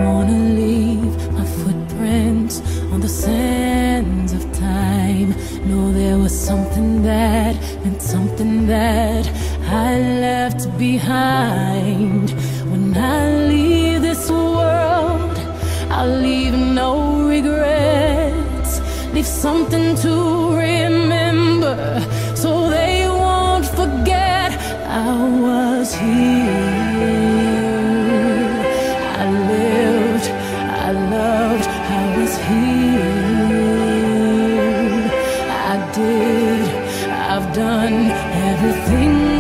wanna leave my footprints on the sands of time. Know there was something that meant something that I left behind. When I leave this world, I'll leave no regrets. Leave something to remember, so they won't forget I was here. I lived, I loved, I was here. I did, I've done everything